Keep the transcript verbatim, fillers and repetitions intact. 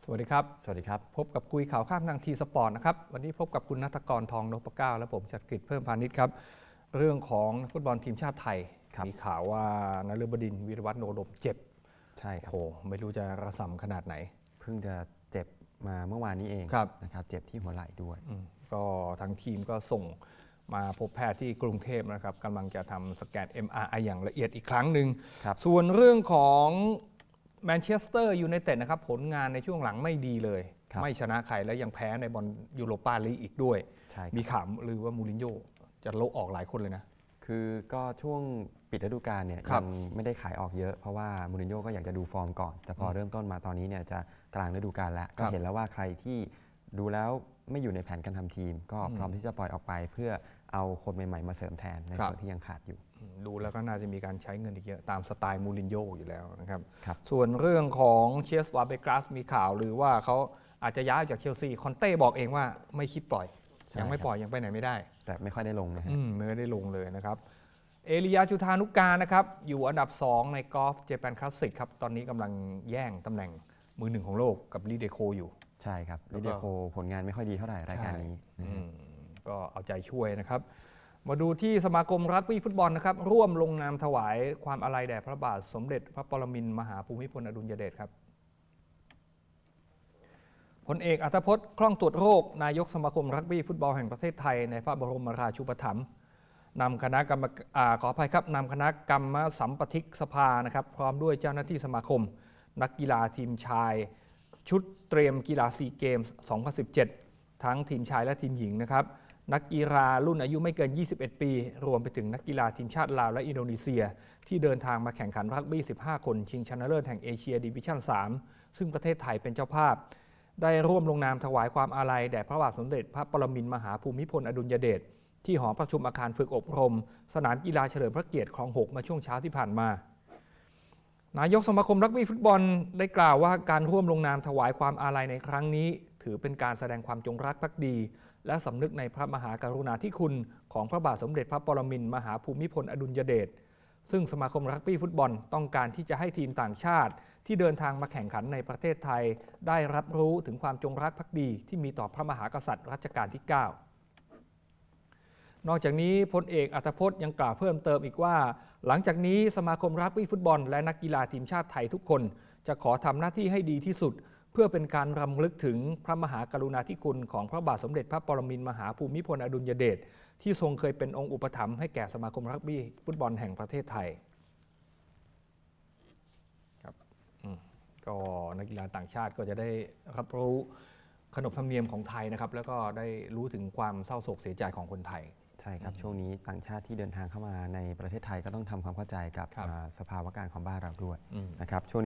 สวัสดีครับสวัสดีครับพบกับคุยข่าวข้ามทางทีสปอร์ตนะครับวันนี้พบกับคุณณัฐกรทองนพเก้าและผมจักริดเพิ่มพาณิชย์ครับเรื่องของฟุตบอลทีมชาติไทยมีข่าวว่านฤบดินทร์วีรวัฒน์โนดมเจ็บใช่ครับโอ้ไม่รู้จะระส่ำขนาดไหนเพิ่งจะเจ็บมาเมื่อวานนี้เองนะครับเจ็บที่หัวไหล่ด้วยก็ทั้งทีมก็ส่งมาพบแพทย์ที่กรุงเทพนะครับกำลังจะทำสแกน เอ็ม อาร์ ไอ อย่างละเอียดอีกครั้งหนึ่งส่วนเรื่องของแมนเชสเตอร์ยูไนเต็ดนะครับผลงานในช่วงหลังไม่ดีเลยไม่ชนะใครและยังแพ้ในบอลยูโรปาลีกอีกด้วยมีข่าวลือว่ามูรินโญ่จะโละออกหลายคนเลยนะคือก็ช่วงปิดฤดูกาลเนี่ยยังไม่ได้ขายออกเยอะเพราะว่ามูรินโญ่ก็อยากจะดูฟอร์มก่อนแต่พอเริ่มต้นมาตอนนี้เนี่ยจะกลางฤดูกาลแล้วก็เห็นแล้วว่าใครที่ดูแล้วไม่อยู่ในแผนการทำทีมก็พร้อมที่จะปล่อยออกไปเพื่อเอาคนใหม่ๆมาเสริมแทนในส่วนที่ยังขาดอยู่ดูแล้วก็น่าจะมีการใช้เงินอีกเยอะตามสไตล์มูรินโญ่อยู่แล้วนะครับส่วนเรื่องของเชสวาเบกราสมีข่าวหรือว่าเขาอาจจะย้ายจากเชลซีคอนเต้บอกเองว่าไม่คิดปล่อยยังไม่ปล่อยยังไปไหนไม่ได้แต่ไม่ค่อยได้ลงนะฮะไม่ได้ลงเลยนะครับเอลิยาจุธานุกานะครับอยู่อันดับสองในกอล์ฟเจแปนคลาสสิกครับตอนนี้กำลังแย่งตำแหน่งมือหนึ่งของโลกกับลีเดโคอยู่ใช่ครับลีเดโคผลงานไม่ค่อยดีเท่าไหร่รายการนี้ก็เอาใจช่วยนะครับมาดูที่สมาคมรักบี้ฟุตบอลนะครับร่วมลงนามถวายความอาลัยแด่พระบาทสมเด็จพระปรมินทรมหาภูมิพลอดุลยเดชครับพลเอกอัธพจน์คล่องตรวจโรคนายกสมาคมรักบี้ฟุตบอลแห่งประเทศไทยในพระบรมราชูปถัมภ์นำคณะกรรมการขออภัยครับนำคณะกรรมสัมปทิกสภานะครับพร้อมด้วยเจ้าหน้าที่สมาคมนักกีฬาทีมชายชุดเตรียมกีฬาซีเกมส์สองพันสิบเจ็ดทั้งทีมชายและทีมหญิงนะครับนักกีฬารุ่นอายุไม่เกินยี่สิบเอ็ดปีรวมไปถึงนักกีฬาทีมชาติลาวและอินโดนีเซียที่เดินทางมาแข่งขันรักบี้สิบห้าคนชิงชนะเลิศแห่งเอเชียดิวิชั่นสามซึ่งประเทศไทยเป็นเจ้าภาพได้ร่วมลงนามถวายความอาลัยแด่พระบาทสมเด็จพระปรมินทรมหาภูมิพลอดุลยเดชที่หอประชุมอาคารฝึกอบรมสนามกีฬาเฉลิมพระเกียรติคลองหกมาช่วงเช้าที่ผ่านมานายกสมาคมรักบี้ฟุตบอลได้กล่าวว่าการร่วมลงนามถวายความอาลัยในครั้งนี้ถือเป็นการแสดงความจงรักภักดีและสำนึกในพระมหากรุณาธิคุณของพระบาทสมเด็จพระปรมินทรมหาภูมิพลอดุลยเดชซึ่งสมาคมรักบี้ฟุตบอลต้องการที่จะให้ทีมต่างชาติที่เดินทางมาแข่งขันในประเทศไทยได้รับรู้ถึงความจงรักภักดีที่มีต่อพระมหากษัตริย์รัชกาลที่เก้านอกจากนี้พลเอกอัธพจน์ยังกล่าวเพิ่มเติมอีกว่าหลังจากนี้สมาคมรักบี้ฟุตบอลและนักกีฬาทีมชาติไทยทุกคนจะขอทำหน้าที่ให้ดีที่สุดเพื่อเป็นการรำลึกถึงพระมหากรุณาธิคุณของพระบาทสมเด็จพระปรมินทรมหาภูมิพลอดุลยเดชที่ทรงเคยเป็นองค์อุปถัมภ์ให้แก่สมาคมรักบี้ฟุตบอลแห่งประเทศไทยครับก็นักกีฬาต่างชาติก็จะได้รับรู้ขนบธรรมเนียมของไทยนะครับแล้วก็ได้รู้ถึงความเศร้าโศกเสียใจของคนไทยใช่ครับช่วงนี้ต่างชาติที่เดินทางเข้ามาในประเทศไทยก็ต้องทำความเข้าใจกับสภาวะการของบ้านเราด้วยนะครับช่วง